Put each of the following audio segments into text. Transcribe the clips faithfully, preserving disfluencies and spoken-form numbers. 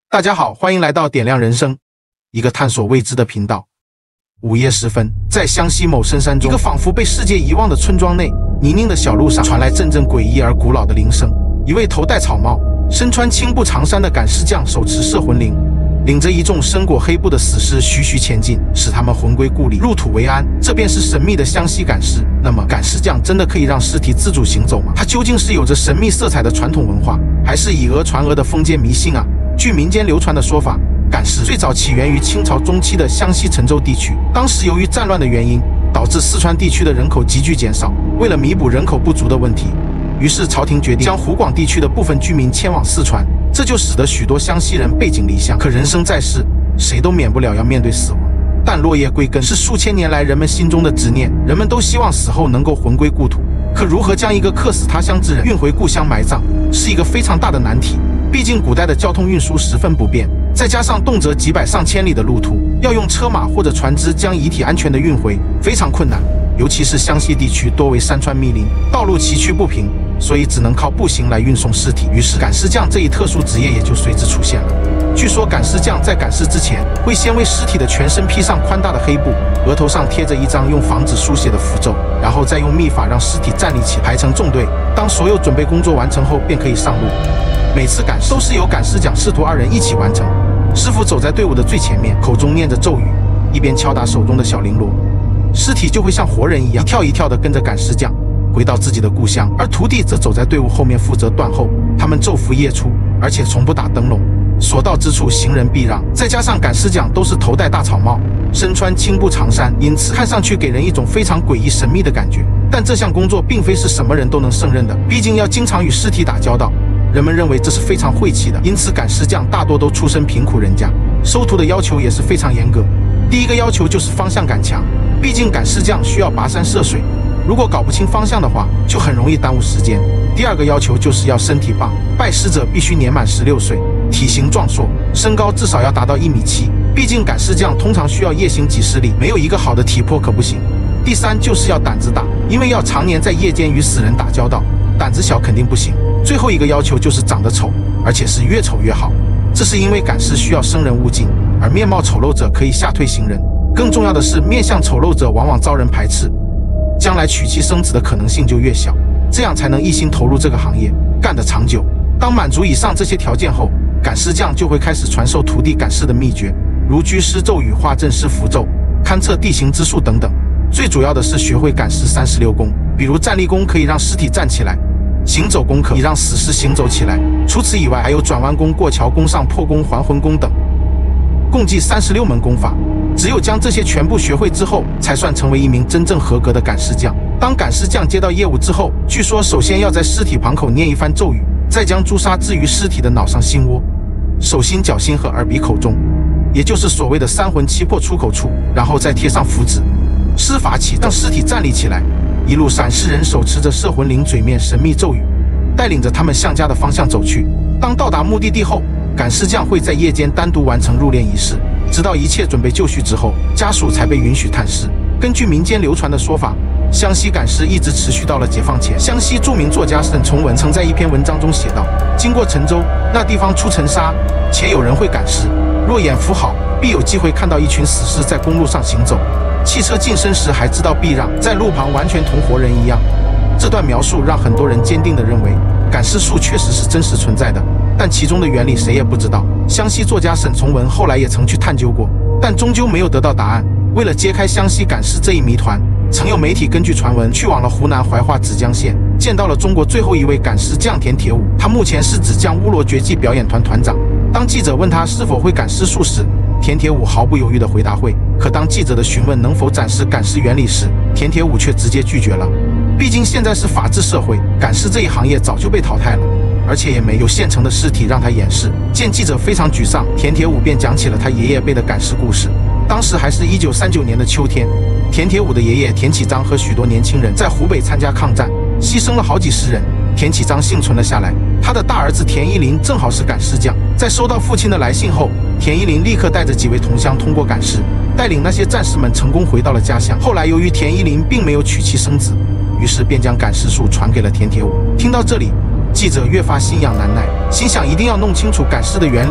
大家好，欢迎来到点亮人生，一个探索未知的频道。午夜时分，在湘西某深山中，一个仿佛被世界遗忘的村庄内，泥泞的小路上传来阵阵诡异而古老的铃声。一位头戴草帽、身穿青布长衫的赶尸匠手持摄魂铃，领着一众身裹黑布的死尸徐徐前进，使他们魂归故里，入土为安。这便是神秘的湘西赶尸。那么，赶尸匠真的可以让尸体自主行走吗？它究竟是有着神秘色彩的传统文化，还是以讹传讹的封建迷信啊？据民间流传的说法，赶尸最早起源于清朝中期的湘西陈州地区。当时由于战乱的原因，导致四川地区的人口急剧减少。为了弥补人口不足的问题，于是朝廷决定将湖广地区的部分居民迁往四川，这就使得许多湘西人背井离乡。可人生在世，谁都免不了要面对死亡。但落叶归根是数千年来人们心中的执念，人们都希望死后能够魂归故土。可如何将一个客死他乡之人运回故乡埋葬，是一个非常大的难题。毕竟古代的交通运输十分不便，再加上动辄几百上千里的路途，要用车马或者船只将遗体安全地运回，非常困难。尤其是湘西地区多为山川密林，道路崎岖不平，所以只能靠步行来运送尸体。于是赶尸匠这一特殊职业也就随之出现了。据说赶尸匠在赶尸之前，会先为尸体的全身披上宽大的黑布，额头上贴着一张用房子书写的符咒，然后再用秘法让尸体站立起，排成纵队。当所有准备工作完成后，便可以上路。每次赶尸都是由赶尸匠师徒二人一起完成。师傅走在队伍的最前面，口中念着咒语，一边敲打手中的小绫罗，尸体就会像活人一样一跳一跳地跟着赶尸匠回到自己的故乡。而徒弟则走在队伍后面负责断后。他们昼伏夜出，而且从不打灯笼，所到之处行人避让。再加上赶尸匠都是头戴大草帽，身穿青布长衫，因此看上去给人一种非常诡异神秘的感觉。但这项工作并非是什么人都能胜任的，毕竟要经常与尸体打交道，人们认为这是非常晦气的，因此赶尸匠大多都出身贫苦人家，收徒的要求也是非常严格。第一个要求就是方向感强，毕竟赶尸匠需要跋山涉水，如果搞不清方向的话，就很容易耽误时间。第二个要求就是要身体棒，拜师者必须年满十六岁，体型壮硕，身高至少要达到一米七，毕竟赶尸匠通常需要夜行几十里，没有一个好的体魄可不行。第三就是要胆子大，因为要常年在夜间与死人打交道，胆子小肯定不行。最后一个要求就是长得丑，而且是越丑越好，这是因为赶尸需要生人勿近，而面貌丑陋者可以吓退行人。更重要的是，面相丑陋者往往遭人排斥，将来娶妻生子的可能性就越小，这样才能一心投入这个行业，干得长久。当满足以上这些条件后，赶尸匠就会开始传授徒弟赶尸的秘诀，如居师咒语、画阵师符咒、勘测地形之术等等。最主要的是学会赶尸三十六功，比如站立功可以让尸体站起来，行走功可以让死尸行走起来，除此以外还有转弯功、过桥功、上破功、还魂功等，共计三十六门功法。只有将这些全部学会之后，才算成为一名真正合格的赶尸匠。当赶尸匠接到业务之后，据说首先要在尸体旁口念一番咒语，再将朱砂置于尸体的脑上、心窝、手心、脚心和耳鼻口中，也就是所谓的三魂七魄出口处，然后再贴上符纸，施法起，让尸体站立起来。一路上，尸人手持着摄魂铃，嘴面神秘咒语，带领着他们向家的方向走去。当到达目的地后，赶尸匠会在夜间单独完成入殓仪式，直到一切准备就绪之后，家属才被允许探尸。根据民间流传的说法，湘西赶尸一直持续到了解放前。湘西著名作家沈从文曾在一篇文章中写道：经过陈州，那地方出尘沙，且有人会赶尸，若眼福好，必有机会看到一群死尸在公路上行走，汽车近身时还知道避让，在路旁完全同活人一样。这段描述让很多人坚定地认为，赶尸术确实是真实存在的，但其中的原理谁也不知道。湘西作家沈从文后来也曾去探究过，但终究没有得到答案。为了揭开湘西赶尸这一谜团，曾有媒体根据传闻去往了湖南怀化芷江县，见到了中国最后一位赶尸匠田铁武，他目前是芷江乌罗绝技表演团团长。当记者问他是否会赶尸术时，田铁武毫不犹豫地回答会。可当记者的询问能否展示赶尸原理时，田铁武却直接拒绝了。毕竟现在是法治社会，赶尸这一行业早就被淘汰了，而且也没有现成的尸体让他演示。见记者非常沮丧，田铁武便讲起了他爷爷辈的赶尸故事。当时还是一九三九年的秋天，田铁武的爷爷田启章和许多年轻人在湖北参加抗战，牺牲了好几十人。田启章幸存了下来，他的大儿子田一林正好是赶尸匠。在收到父亲的来信后，田一林立刻带着几位同乡通过赶尸，带领那些战士们成功回到了家乡。后来由于田一林并没有娶妻生子，于是便将赶尸术传给了田铁武。听到这里，记者越发心痒难耐，心想一定要弄清楚赶尸的原理，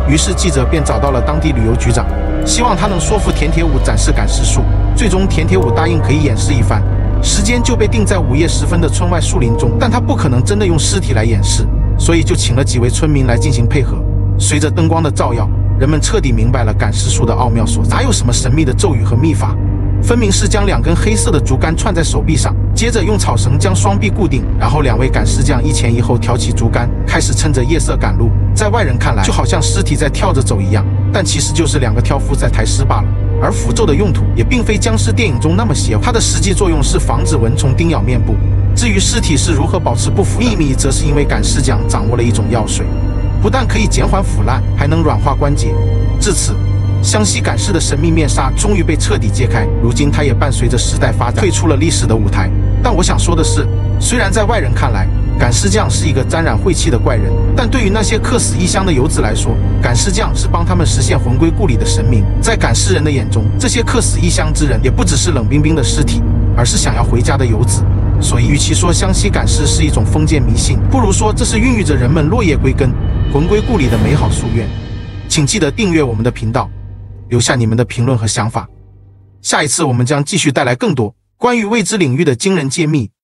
于是记者便找到了当地旅游局长，希望他能说服田铁武展示赶尸术。最终，田铁武答应可以演示一番，时间就被定在午夜时分的村外树林中。但他不可能真的用尸体来演示，所以就请了几位村民来进行配合。随着灯光的照耀，人们彻底明白了赶尸术的奥妙所在。哪有什么神秘的咒语和秘法？分明是将两根黑色的竹竿串在手臂上，接着用草绳将双臂固定，然后两位赶尸匠一前一后挑起竹竿，开始趁着夜色赶路。在外人看来，就好像尸体在跳着走一样，但其实就是两个挑夫在抬尸罢了。而符咒的用途也并非僵尸电影中那么邪乎，它的实际作用是防止蚊虫叮咬面部。至于尸体是如何保持不腐，秘密则是因为赶尸匠掌握了一种药水，不但可以减缓腐烂，还能软化关节。至此，湘西赶尸的神秘面纱终于被彻底揭开，如今它也伴随着时代发展退出了历史的舞台。但我想说的是，虽然在外人看来赶尸匠是一个沾染晦气的怪人，但对于那些客死异乡的游子来说，赶尸匠是帮他们实现魂归故里的神明。在赶尸人的眼中，这些客死异乡之人也不只是冷冰冰的尸体，而是想要回家的游子。所以与其说湘西赶尸是一种封建迷信，不如说这是孕育着人们落叶归根、魂归故里的美好夙愿。请记得订阅我们的频道，留下你们的评论和想法。下一次我们将继续带来更多关于未知领域的惊人揭秘。